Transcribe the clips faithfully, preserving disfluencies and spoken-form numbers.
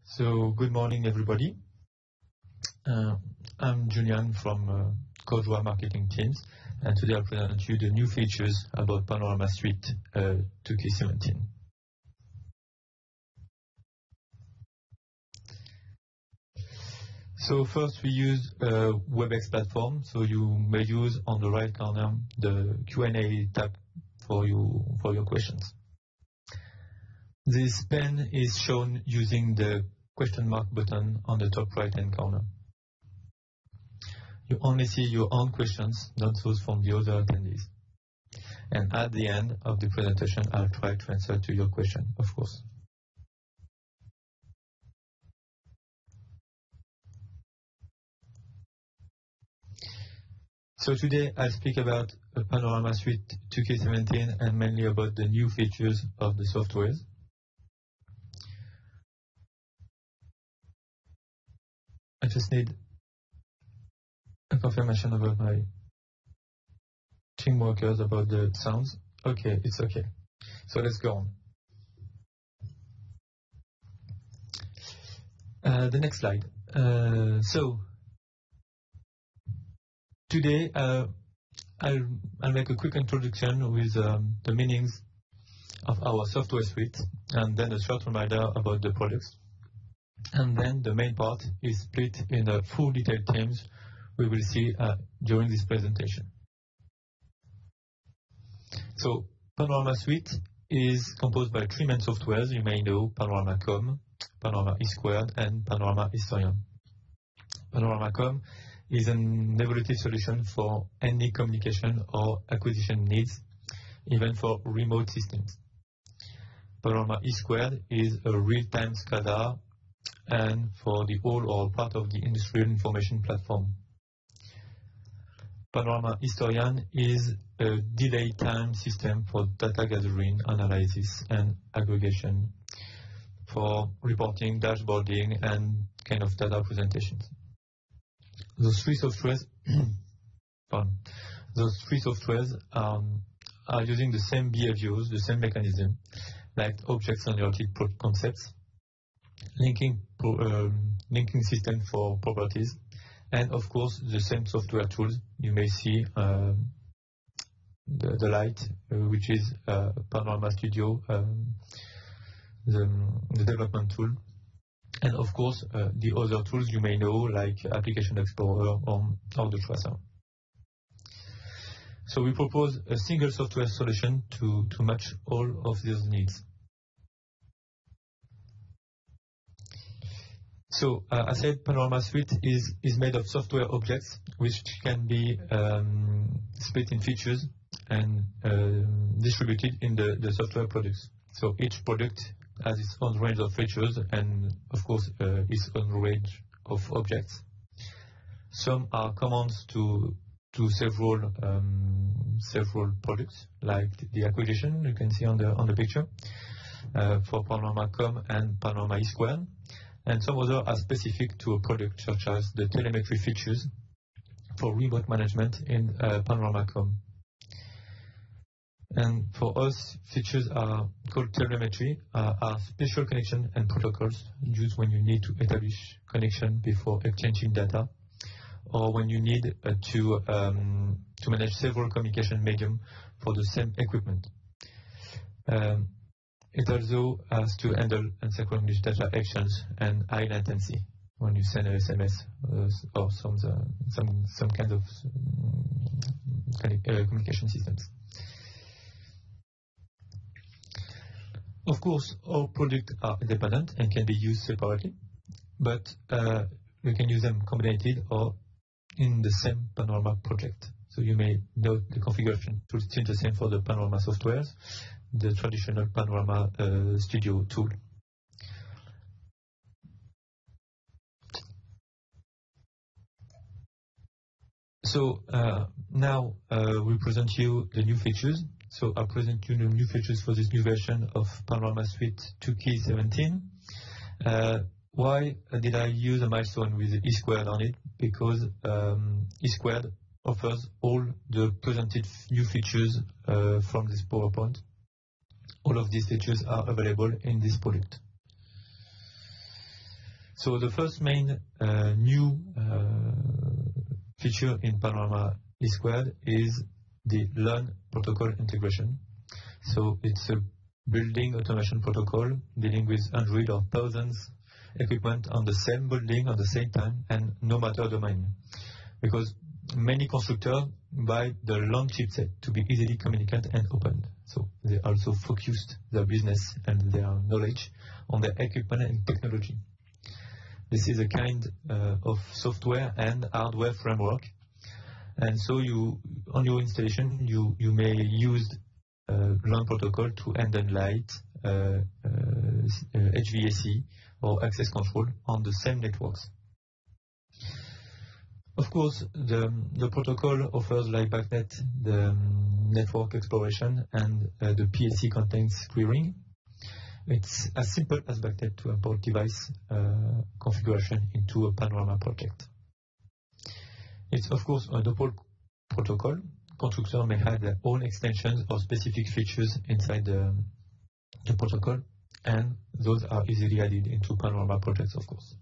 So good morning, everybody. Uh, I'm Julian from uh, Codejoie marketing teams, and today I'll present you the new features about Panorama Suite uh, two K seventeen. So first we use a WebEx platform, so you may use on the right corner the Q and A tab for you for your questions. This pen is shown using the question mark button on the top right hand corner. You only see your own questions, not those from the other attendees. And at the end of the presentation, I'll try to answer to your question, of course. So today I'll speak about Panorama Suite two K seventeen and mainly about the new features of the software. I just need a confirmation about my team workers about the sounds. Okay, it's okay. So let's go on. Uh, the next slide. Uh, so today uh, I'll, I'll make a quick introduction with um, the meanings of our software suite and then a short reminder about the products. And then the main part is split in a full detailed themes we will see uh, during this presentation. So Panorama Suite is composed by three main softwares you may know: Panorama Com, Panorama E Squared, and Panorama Historian. Panorama Com is an evolutive solution for any communication or acquisition needs, even for remote systems. Panorama E Squared is a real-time SCADA and for the whole or part of the industrial information platform. Panorama Historian is a delay time system for data gathering, analysis, and aggregation for reporting, dashboarding, and kind of data presentations. Those three softwares, pardon, those three softwares um, are using the same behaviors, the same mechanism, like object-oriented concepts, linking pro, um, linking system for properties, and of course the same software tools. You may see um, the, the light, uh, which is uh, Panorama Studio, um, the, the development tool, and of course uh, the other tools you may know, like Application Explorer or, or the Tracer. So we propose a single software solution to, to match all of these needs. So, uh, I said Panorama Suite is, is made of software objects which can be um, split in features and uh, distributed in the, the software products. So each product has its own range of features and, of course, uh, its own range of objects. Some are commands to to several um, several products, like the acquisition you can see on the on the picture uh, for Panorama Com and Panorama E Squared. And some others are specific to a product, such as the telemetry features for remote management in uh, Panorama Com. And for us, features are called telemetry, uh, are special connection and protocols used when you need to establish connection before exchanging data, or when you need uh, to um, to manage several communication medium for the same equipment. Um, It also has to handle asynchronous data actions and high latency when you send a S M S uh, or some uh, some some kind of um, uh, communication systems. Of course, all products are independent and can be used separately, but uh, we can use them combined or in the same Panorama project. So you may note the configuration tools still the same for the Panorama softwares, the traditional Panorama uh, Studio tool. So uh, now uh, we present you the new features. So I'll present you the new features for this new version of Panorama Suite two K seventeen. Uh, why did I use a milestone with E Squared on it? Because um, E Squared offers all the presented new features uh, from this PowerPoint. All of these features are available in this product. So the first main uh, new uh, feature in Panorama E Squared is the LUN protocol integration. So it's a building automation protocol dealing with hundreds or thousands equipment on the same building at the same time and no matter domain. Because many constructors buy the LUN chipset to be easily communicated and opened. So they also focused their business and their knowledge on their equipment and technology. This is a kind uh, of software and hardware framework. And so you, on your installation, you, you may use uh, LUN protocol to handle light, uh, uh, H V A C, or access control on the same networks. Of course, the, the protocol offers, like BACnet, the um, network exploration and uh, the P L C contents querying. It's as simple as BACnet to import device uh, configuration into a Panorama project. It's of course a double protocol. Constructors may have their own extensions or specific features inside the, the protocol, and those are easily added into Panorama projects, of course.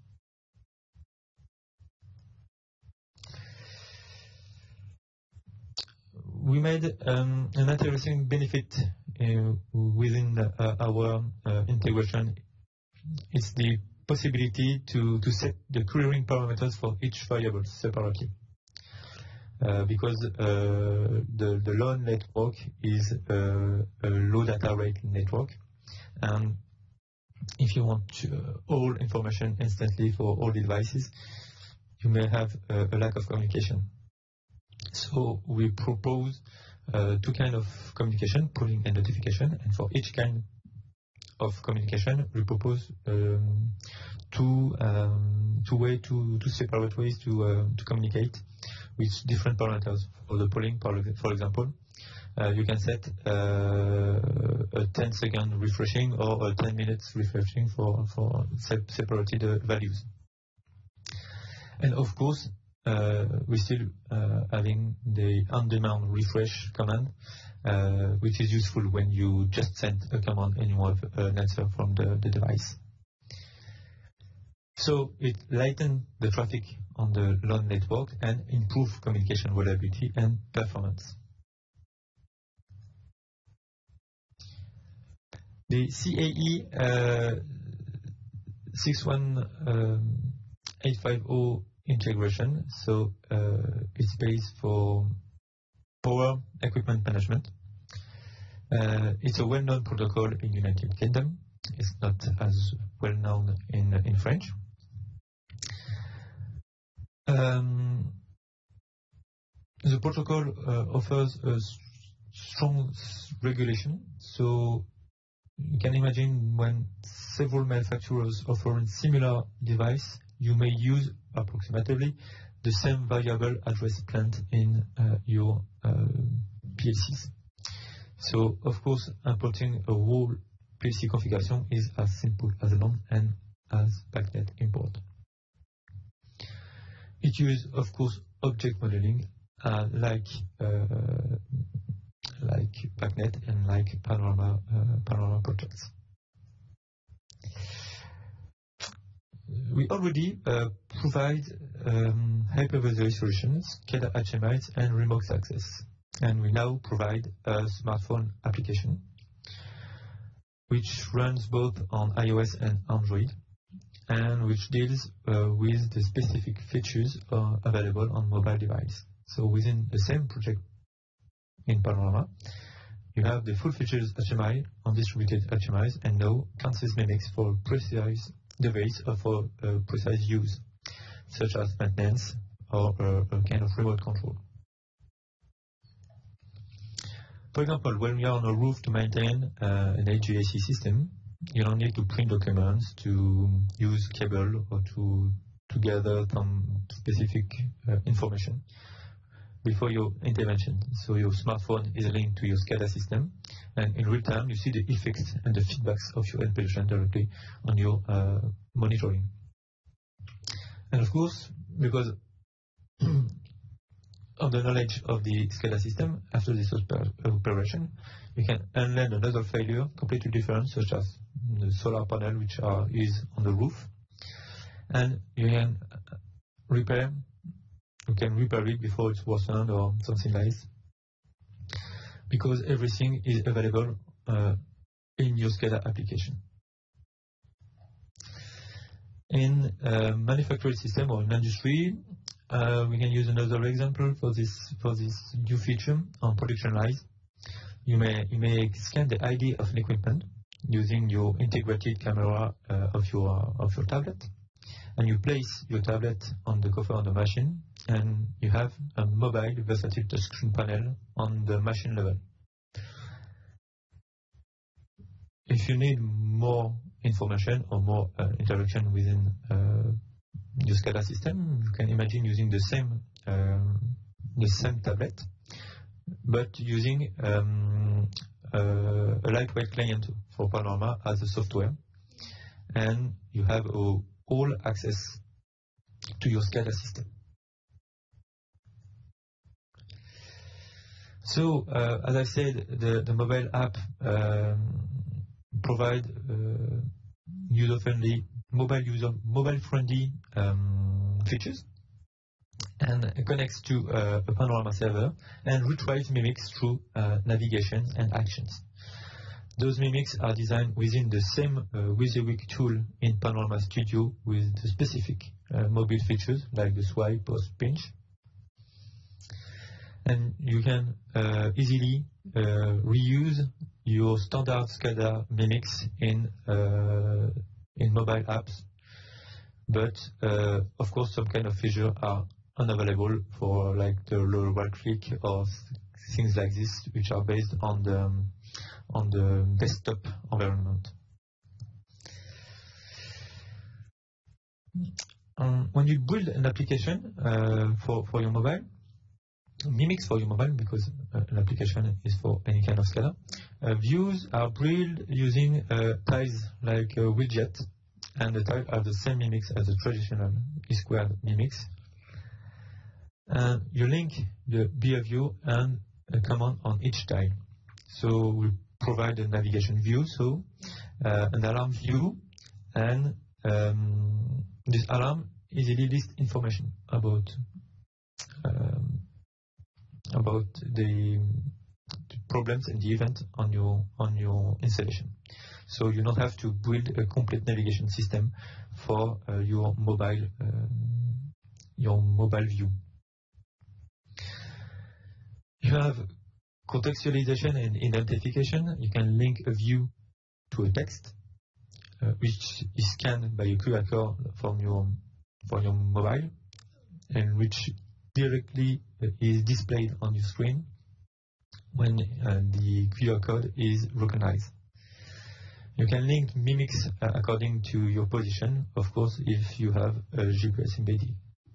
We made um, an interesting benefit uh, within uh, our uh, integration. It's the possibility to, to set the querying parameters for each variable separately. Uh, because uh, the, the LUN network is uh, a low data rate network. And if you want to, uh, all information instantly for all devices, you may have uh, a lack of communication. So we propose uh, two kinds of communication, polling and notification, and for each kind of communication, we propose um, two um, two way, two two separate ways to uh, to communicate with different parameters. For the polling, for example, uh, you can set uh, a ten second refreshing or a ten minutes refreshing for for separated uh, values. And of course, Uh, we're still uh, having the on-demand refresh command, uh, which is useful when you just send a command and you have an answer from the, the device. So it lightens the traffic on the LUN network and improves communication reliability and performance. The C A E uh, six one eight five zero integration, so uh, it's based for power equipment management. Uh, it's a well-known protocol in United Kingdom. It's not as well-known in in French. Um, the protocol uh, offers a strong regulation, so you can imagine when several manufacturers offer a similar device, you may use approximately the same variable address plant in uh, your uh, P L Cs. So, of course, importing a whole P L C configuration is as simple as LUN and as BACnet import. It uses, of course, object modeling uh, like uh, like BACnet and like Panorama uh, Panorama projects. We already uh, provide um, hypervisor solutions, SCADA H M Is, and remote access. And we now provide a smartphone application which runs both on iOS and Android, and which deals uh, with the specific features uh, available on mobile device. So within the same project in Panorama, you have the full features H M I on distributed H M Is and no Kansas mimics for precise device or for uh, precise use, such as maintenance or uh, a kind of remote control. For example, when we are on a roof to maintain uh, an H V A C system, you don't need to print documents, to use cable, or to, to gather some specific uh, information before your intervention. So your smartphone is linked to your SCADA system, and in real time you see the effects and the feedbacks of your installation directly on your uh, monitoring. And of course, because of the knowledge of the SCADA system, after this operation, you can unlearn another failure completely different, such as the solar panel which are, is on the roof. and you can repair, you can repair it before it's worsened or something like this, because everything is available uh, in your SCADA application. In a manufacturing system or in industry, uh, we can use another example for this for this new feature on production lines. You may you may scan the I D of an equipment using your integrated camera uh, of your of your tablet, and you place your tablet on the cover of the machine, and you have a mobile versatile touchscreen panel on the machine level. If you need more information or more uh, interaction within uh, your SCADA system, you can imagine using the same um, the same tablet, but using um, uh, a lightweight client for Panorama as a software, and you have uh, all access to your SCADA system. So, uh, as I said, the, the mobile app um, provide uh, user-friendly, mobile user, mobile-friendly um, features, and connects to uh, a Panorama server and retrieves mimics through uh, navigation and actions. Those mimics are designed within the same uh, WYSIWYG tool in Panorama Studio with the specific uh, mobile features like the swipe or pinch. And you can uh, easily uh, reuse your standard SCADA mimics in uh, in mobile apps, but uh, of course some kind of features are unavailable for like the low right click or things like this, which are based on the um, on the desktop environment. Um, when you build an application uh, for for your mobile, mimics for your mobile, because uh, an application is for any kind of SCADA. Uh, views are built using uh, tiles like a widget, and the tiles are the same mimics as the traditional E-squared mimics. And you link the behavior and a command on each tile. So we provide a navigation view, so uh, an alarm view, and um, this alarm easily lists information about um, about the, the problems and the event on your on your installation. So you don't have to build a complete navigation system for uh, your mobile um, your mobile view. You have contextualization and identification. You can link a view to a text, uh, which is scanned by a Q R code from your from your mobile, and which directly is displayed on your screen when uh, the Q R code is recognized. You can link mimics uh, according to your position, of course, if you have a G P S embedded.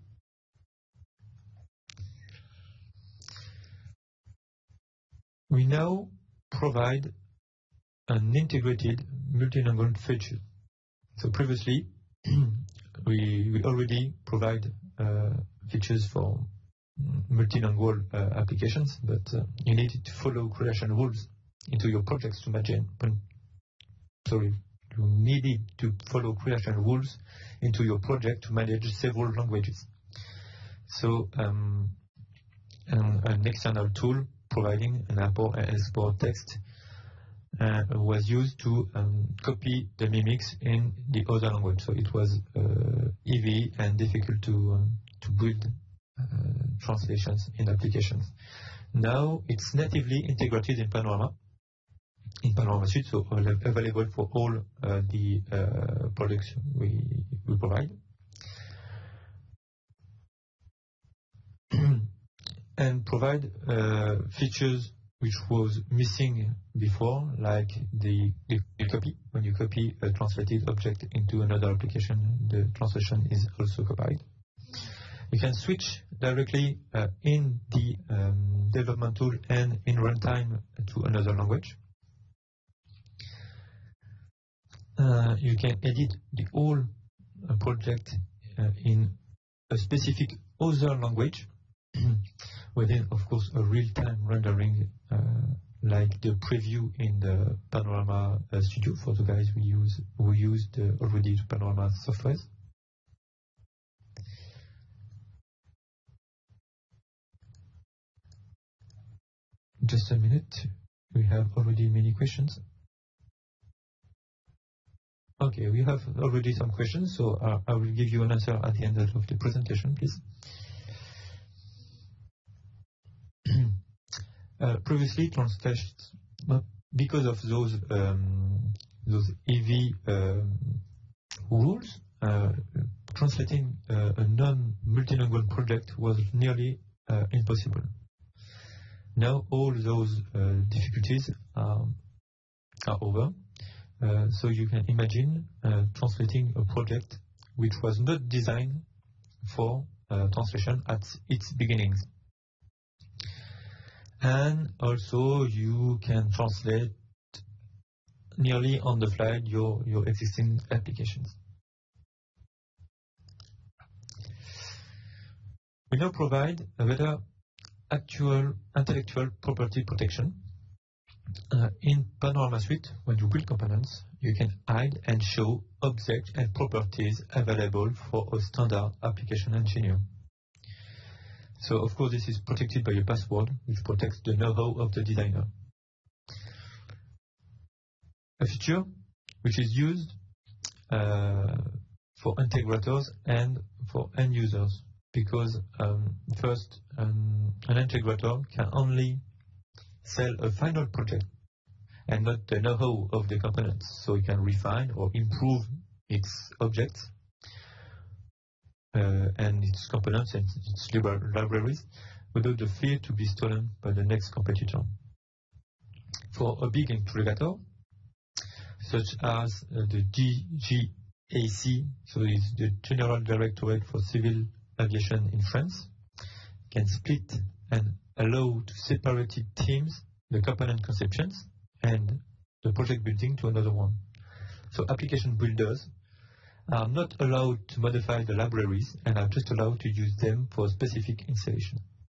We now provide an integrated multilingual feature. So previously, we, we already provide uh, features for multilingual uh, applications, but uh, you needed to follow creation rules into your projects to manage. Sorry, you needed to follow creation rules into your project to manage several languages. So um, an, an external tool providing an import and export text uh, was used to um, copy the mimics in the other language. So it was uh, heavy and difficult to um, to build uh, translations in applications. Now it's natively integrated in Panorama, in Panorama Suite, so available for all uh, the uh, products we we provide. And provide uh, features which was missing before, like the, the, the copy. When you copy a translated object into another application, the translation is also copied. You can switch directly uh, in the um, development tool and in runtime to another language. Uh, you can edit the whole uh, project uh, in a specific other language within, of course, a real-time rendering uh, like the preview in the Panorama uh, Studio for the guys who use who used uh, already the Panorama software. just a minute. We have already many questions. Okay, we have already some questions, so uh, I will give you an answer at the end of the presentation, please. uh, previously, Translation, because of those um, those E V um, rules, uh, translating uh, a non-multilingual project was nearly uh, impossible. Now all those uh, difficulties are, are over. Uh, so you can imagine uh, translating a project which was not designed for uh, translation at its beginnings. And also you can translate nearly on the fly your, your existing applications. We now provide a better actual intellectual property protection. Uh, in Panorama Suite, when you build components, you can hide and show objects and properties available for a standard application engineer. So, of course, this is protected by a password, which protects the know-how of the designer. A feature which is used uh, for integrators and for end users, because um, first, um, an integrator can only sell a final project and not the know-how of the components, so it can refine or improve its objects uh, and its components and its libraries without the fear to be stolen by the next competitor. For a big integrator, such as uh, the G G A C, so it's the General Directorate for Civil Aviation in France, can split and allow to separated teams the component conceptions and the project building to another one. So application builders are not allowed to modify the libraries and are just allowed to use them for specific installation.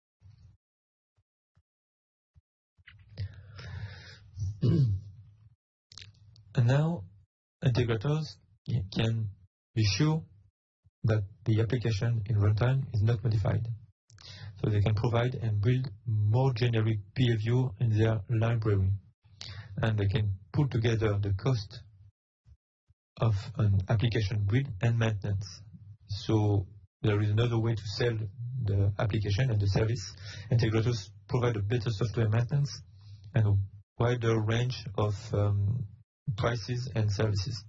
And now integrators can be sure that the application in runtime is not modified. So they can provide and build more generic behavior in their library. And they can pull together the cost of an application build and maintenance. So there is another way to sell the application and the service. Integrators provide a better software maintenance and a wider range of um, prices and services.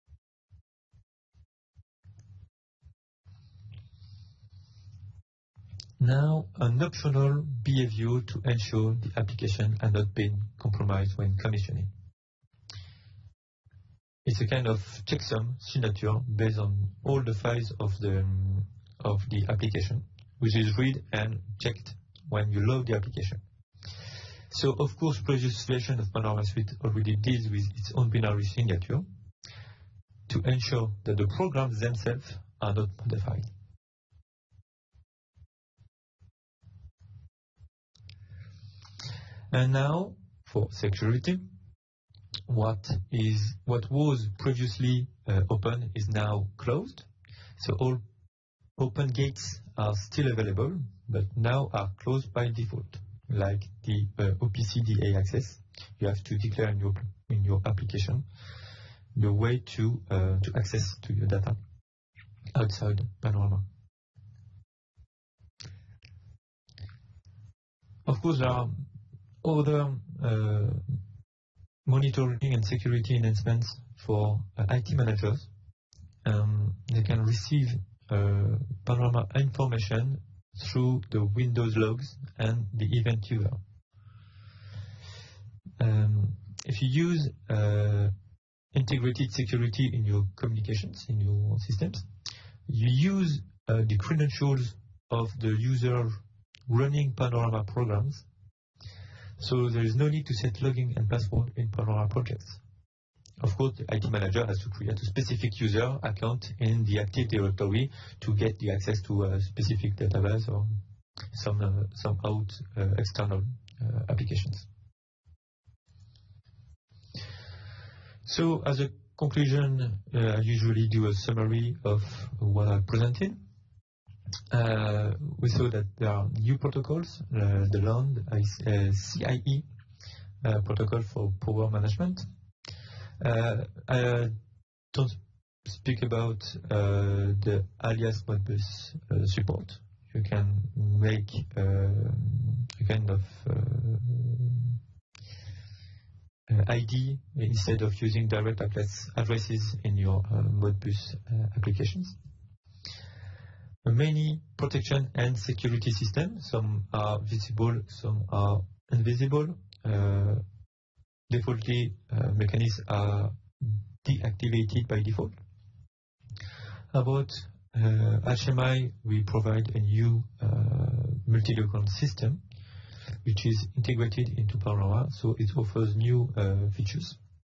Now, an optional behavior to ensure the application has not been compromised when commissioning. It's a kind of checksum signature based on all the files of the, um, of the application, which is read and checked when you load the application. So, of course, previous version of Panorama Suite already deals with its own binary signature to ensure that the programs themselves are not modified. And now, for security, what is what was previously uh, open is now closed. So all open gates are still available, but now are closed by default, like the uh, O P C D A access. You have to declare in your in your application the way to uh, to access to your data outside Panorama. Of course, there are other uh, monitoring and security enhancements for uh, I T managers. Um, they can receive uh, Panorama information through the Windows logs and the event user. Um, if you use uh, integrated security in your communications, in your systems, you use uh, the credentials of the user running Panorama programs. So there is no need to set login and password in Panorama projects. Of course, the I T manager has to create a specific user account in the Active Directory to get the access to a specific database or some uh, some out uh, external uh, applications. So, as a conclusion, uh, I usually do a summary of what I presented. uh, we saw that there are new protocols, uh, the LAND uh, C I E uh, protocol for power management. Uh, I don't speak about uh, the alias Modbus uh, support. You can make uh, a kind of uh, uh, I D instead of using direct addresses in your uh, Modbus uh, applications. Many protection and security systems, some are visible, some are invisible. Uh, defaultly, uh, mechanisms are deactivated by default. About uh, H M I, we provide a new uh, multi-local system which is integrated into Panorama, so it offers new uh, features.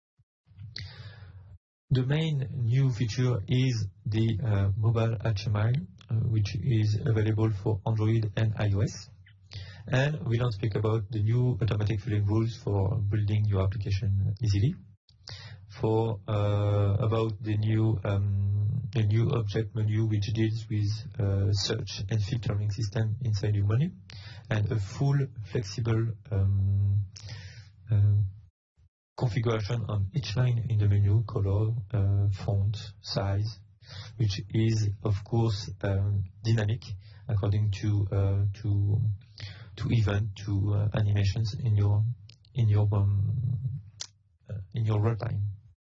The main new feature is the uh, mobile H M I, uh, which is available for Android and iOS. And we don't speak about the new automatic filling rules for building your application easily. For uh, about the new um, the new object menu, which deals with uh, search and filtering system inside your menu, and a full flexible um, uh, configuration on each line in the menu, color, uh, font, size, which is of course um, dynamic according to uh, to to event to uh, animations in your in your um, uh, in your runtime.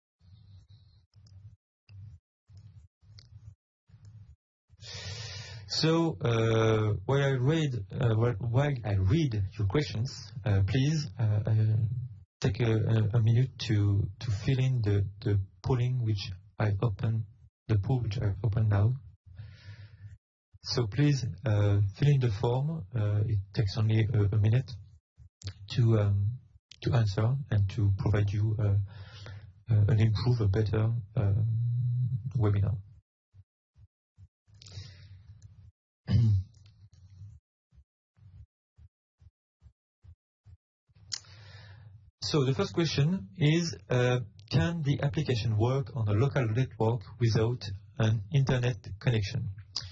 So uh, while I read uh, while I read your questions, uh, please uh, uh, take a, a minute to to fill in the the polling which I open the poll which I open now. So please uh, fill in the form. Uh, it takes only a, a minute to um, to answer and to provide you uh, uh, an improved, a better um, webinar. So the first question is, uh, can the application work on a local network without an internet connection?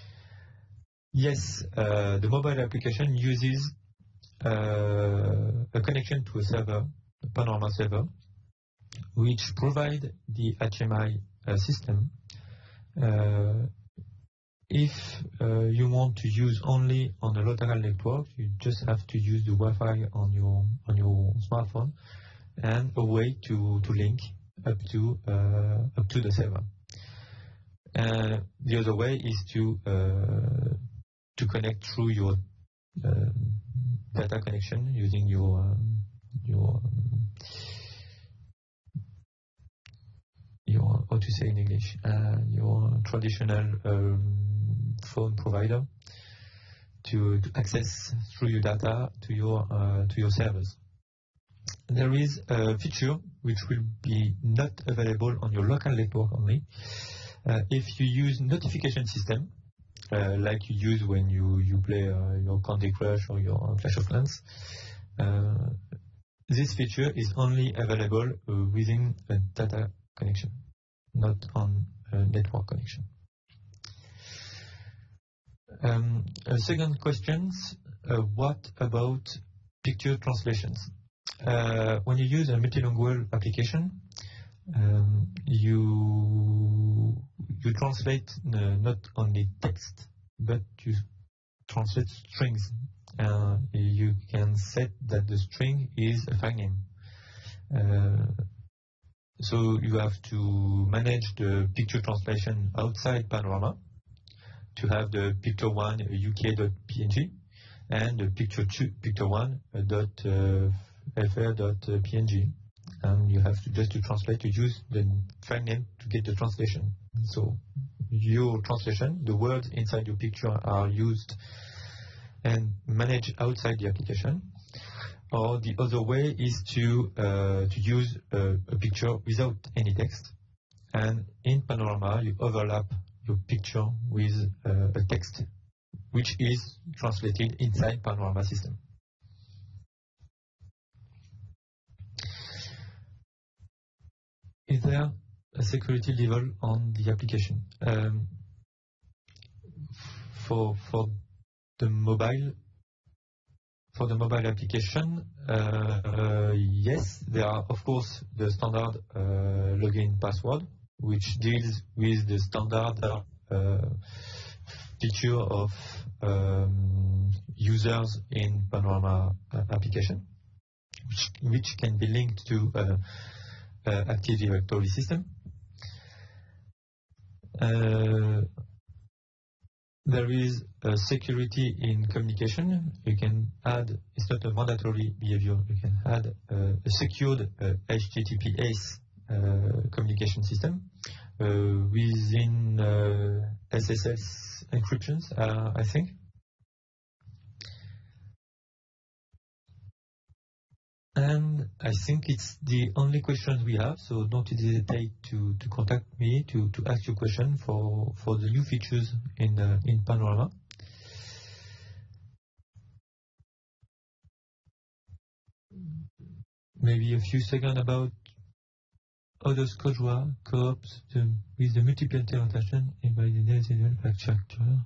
Yes, uh, the mobile application uses uh, a connection to a server, a Panorama server, which provides the H M I uh, system. Uh, if uh, you want to use only on a local network, you just have to use the Wi-Fi on your on your smartphone and a way to, to link up to uh, up to the server. Uh, the other way is to uh, to connect through your uh, data connection using your um, your um, your how to say in English uh, your traditional um, phone provider to, to access through your data to your uh, to your servers. There is a feature which will be not available on your local network only. Uh, if you use notification system, uh, like you use when you, you play uh, your Candy Crush or your Clash of Clans, uh, this feature is only available uh, within a data connection, not on a network connection. Um, uh, second question, uh, what about picture translations? Uh, when you use a multilingual application, um, you you translate uh, not only text, but you translate strings. Uh, you can set that the string is a file name. Uh, so you have to manage the picture translation outside Panorama to have the picture one U K dot P N G and the picture two picture one dot uh, F R dot P N G, and you have to just to translate to use the file name to get the translation. So your translation, the words inside your picture are used and managed outside the application. Or the other way is to uh, to use a, a picture without any text, and in Panorama you overlap your picture with uh, a text which is translated inside Panorama system. Is there a security level on the application? Um, for for the mobile for the mobile application, uh, uh, yes, there are of course the standard uh, login password, which deals with the standard uh, feature of um, users in Panorama uh, application, which, which can be linked to uh, uh, Active Directory system. Uh, there is a security in communication. You can add, it's not a mandatory behavior, you can add uh, a secured uh, H T T P S uh, communication system uh, within uh, S S S encryptions, uh, I think. And I think it's the only question we have, so don't hesitate to, to contact me to, to ask your question for, for the new features in, uh, in Panorama. Maybe a few seconds about how does Codjoa cope the, with the multiple implementation and by the individual factor.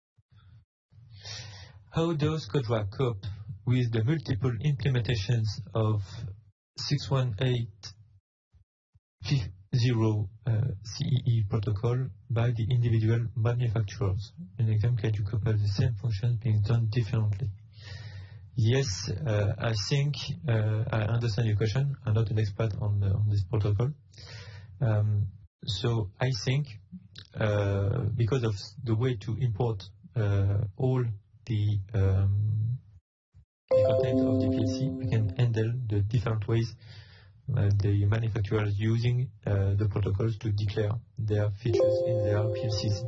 How does Codjoa cope with the multiple implementations of six one eight dash zero uh, C E E protocol by the individual manufacturers? An example, can you couple the same functions being done differently? Yes, uh, I think uh, I understand your question. I'm not an expert on, uh, on this protocol. Um, so I think uh, because of the way to import uh, all the um, the content of the P L C, we can handle the different ways uh, the manufacturers using uh, the protocols to declare their features in their P L Cs.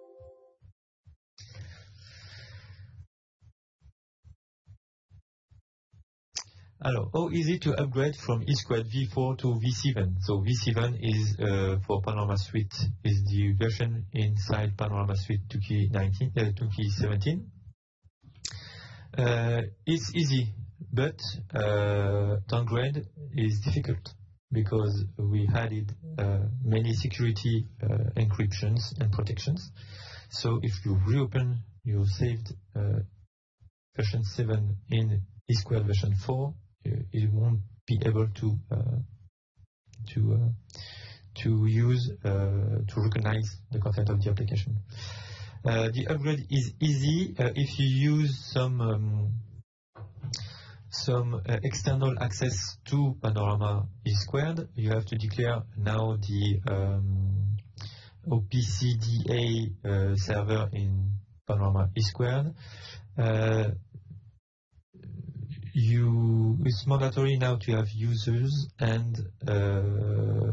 Alors, how easy to upgrade from E squared v four to v seven? So v seven is uh, for Panorama Suite, is the version inside Panorama Suite twenty nineteen, uh, twenty seventeen. Uh, it's easy, but uh, downgrade is difficult because we added uh, many security uh, encryptions and protections. So if you reopen your saved uh, version seven in E squared version four, it won't be able to uh, to uh, to use uh, to recognize the content of the application. Uh, the upgrade is easy uh, if you use some um, some uh, external access to Panorama E squared. You have to declare now the um, O P C D A uh, server in Panorama E squared. Uh, you it's mandatory now to have users and uh,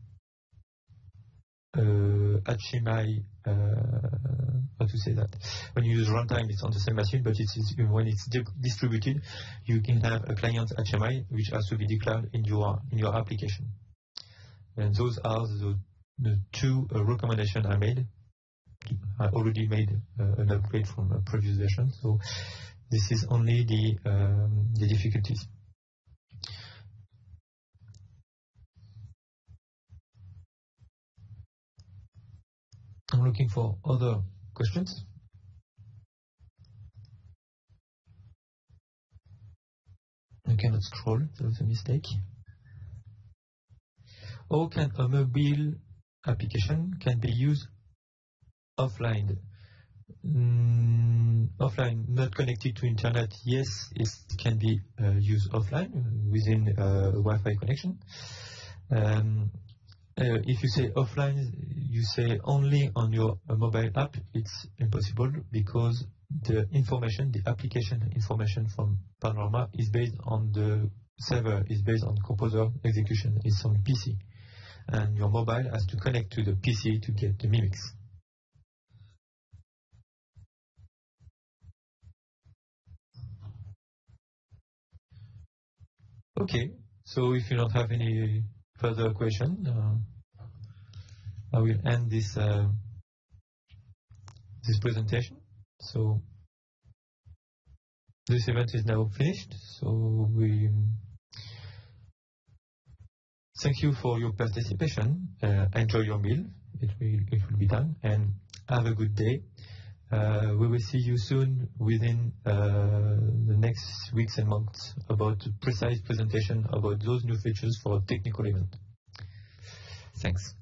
uh, H M I. Uh, how to say that? When you use runtime, it's on the same machine, but it's, it's, when it's di distributed, you can have a client H M I which has to be declared in your in your application. And those are the, the two uh, recommendations I made. I already made uh, an upgrade from a previous version, so this is only the um, the difficulties. I'm looking for other questions. I cannot scroll, there was a mistake. How can a mobile application can be used offline? Mm, offline, not connected to internet, yes, it can be uh, used offline within uh, Wi-Fi connection. Um, Uh, if you say offline, you say only on your uh, mobile app, it's impossible because the information, the application information from Panorama is based on the server, is based on Composer execution, is on P C. And your mobile has to connect to the P C to get the mimics. Okay, so if you don't have any further question, uh, I will end this uh, this presentation. So this event is now finished. So we thank you for your participation. Uh, enjoy your meal. It will it will be done, and have a good day. Uh, we will see you soon within uh, the next weeks and months about precise presentation about those new features for a technical event. Thanks.